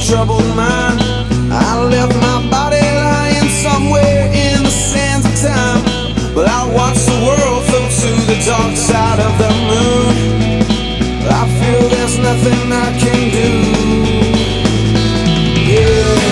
troubled mind. I left my body lying somewhere in the sands of time, but I watched the world float to the dark side of the moon. I feel there's nothing I can do. Yeah.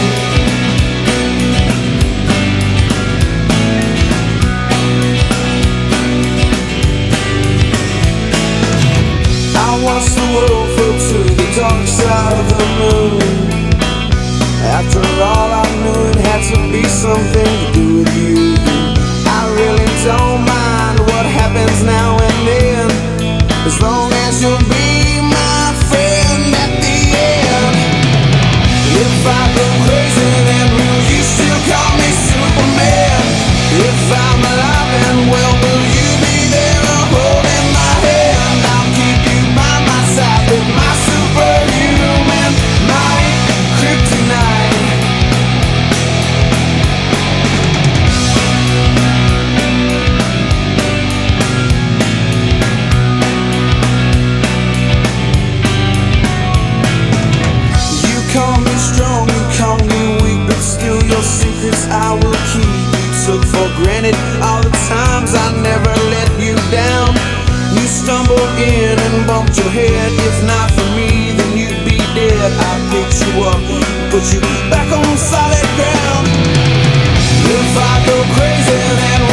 I watched the world float to the dark side of the moon. After all, I knew it had to be something to do with you. I really don't mind what happens now and then, as long as you'll be my friend at the end. If I go crazy, then will you still call me Superman? If I'm alive and well, will you be there holding my hand? I'll keep you by my side with my superhuman might, kryptonite. You call me strong, you call me weak, but still your secrets I will keep. You took for granted all the times I never let you down. You stumbled in and bumped your head. If not for me, then you'd be dead. I picked you up, put you back on solid ground. If I go crazy, then